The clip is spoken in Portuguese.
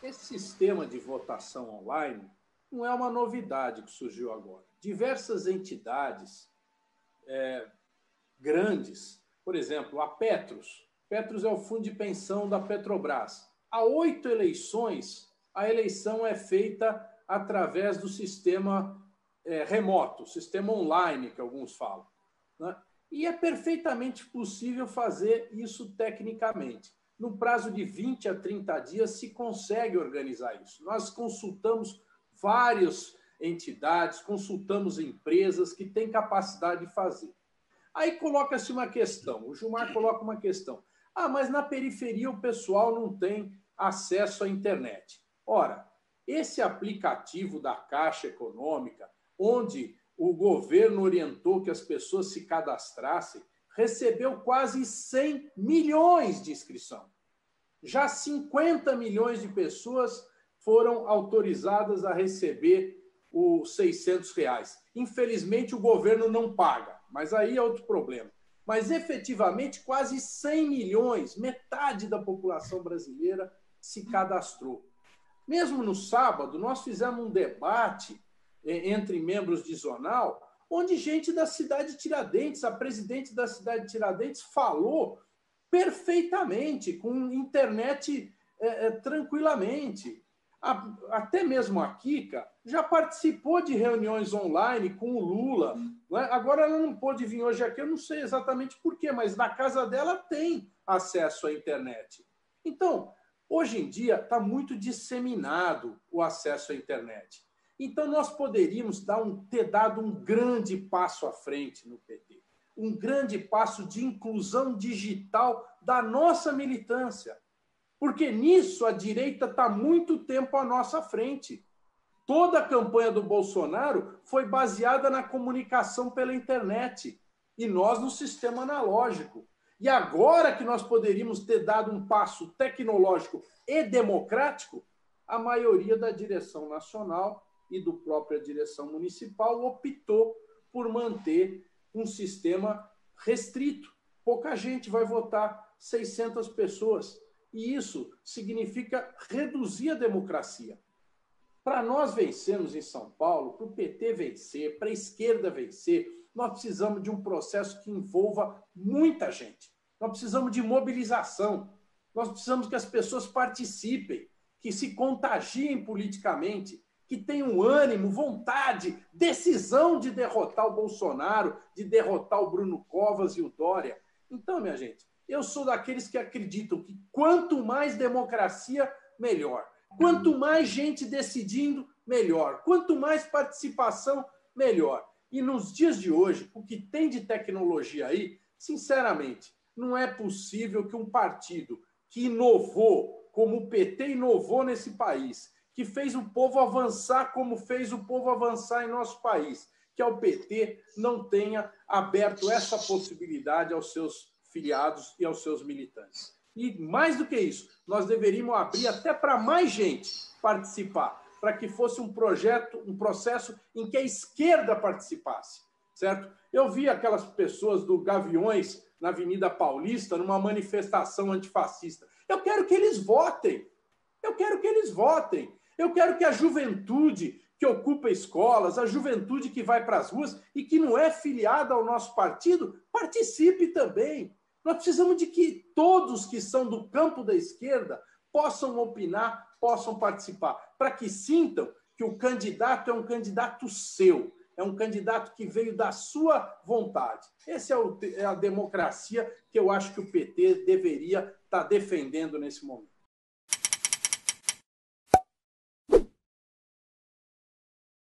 Esse sistema de votação online não é uma novidade que surgiu agora. Diversas entidades grandes, por exemplo, a Petros. Petros é o fundo de pensão da Petrobras. Há 8 eleições, a eleição é feita através do sistema remoto, sistema online, que alguns falam, né? E é perfeitamente possível fazer isso tecnicamente. No prazo de 20 a 30 dias se consegue organizar isso. Nós consultamos várias entidades, consultamos empresas que têm capacidade de fazer. Aí coloca-se uma questão, o Gilmar coloca uma questão. Ah, mas na periferia o pessoal não tem acesso à internet. Ora, esse aplicativo da Caixa Econômica, onde o governo orientou que as pessoas se cadastrassem, recebeu quase 100 milhões de inscrição. Já 50 milhões de pessoas foram autorizadas a receber os R$ 600. Infelizmente, o governo não paga, mas aí é outro problema. Mas, efetivamente, quase 100 milhões, metade da população brasileira, se cadastrou. Mesmo no sábado, nós fizemos um debate entre membros de Zonal, onde gente da cidade de Tiradentes, a presidente da cidade de Tiradentes, falou perfeitamente, com internet tranquilamente. Até mesmo a Kika já participou de reuniões online com o Lula. Né? Agora ela não pôde vir hoje aqui, eu não sei exatamente por quê, mas na casa dela tem acesso à internet. Então, hoje em dia está muito disseminado o acesso à internet. Então, nós poderíamos ter dado um grande passo à frente no PT, um grande passo de inclusão digital da nossa militância, porque nisso a direita está muito tempo à nossa frente. Toda a campanha do Bolsonaro foi baseada na comunicação pela internet e nós no sistema analógico. E agora que nós poderíamos ter dado um passo tecnológico e democrático, a maioria da direção nacional e do própria direção municipal optou por manter um sistema restrito. Pouca gente vai votar, 600 pessoas. E isso significa reduzir a democracia. Para nós vencermos em São Paulo, para o PT vencer, para a esquerda vencer, nós precisamos de um processo que envolva muita gente. Nós precisamos de mobilização. Nós precisamos que as pessoas participem, que se contagiem politicamente, que tenham ânimo, vontade, decisão de derrotar o Bolsonaro, de derrotar o Bruno Covas e o Dória. Então, minha gente, eu sou daqueles que acreditam que quanto mais democracia, melhor. Quanto mais gente decidindo, melhor. Quanto mais participação, melhor. E nos dias de hoje, o que tem de tecnologia aí, sinceramente, não é possível que um partido que inovou, como o PT inovou nesse país, que fez o povo avançar como fez o povo avançar em nosso país, que é o PT, não tenha aberto essa possibilidade aos seus filiados e aos seus militantes. E mais do que isso, nós deveríamos abrir até para mais gente participar, para que fosse um processo em que a esquerda participasse, certo? Eu vi aquelas pessoas do Gaviões na Avenida Paulista, numa manifestação antifascista. Eu quero que eles votem. Eu quero que eles votem. Eu quero que a juventude que ocupa escolas, a juventude que vai para as ruas e que não é filiada ao nosso partido, participe também. Nós precisamos de que todos que são do campo da esquerda possam opinar, possam participar, para que sintam que o candidato é um candidato seu, é um candidato que veio da sua vontade. Essa é a democracia que eu acho que o PT deveria estar defendendo nesse momento.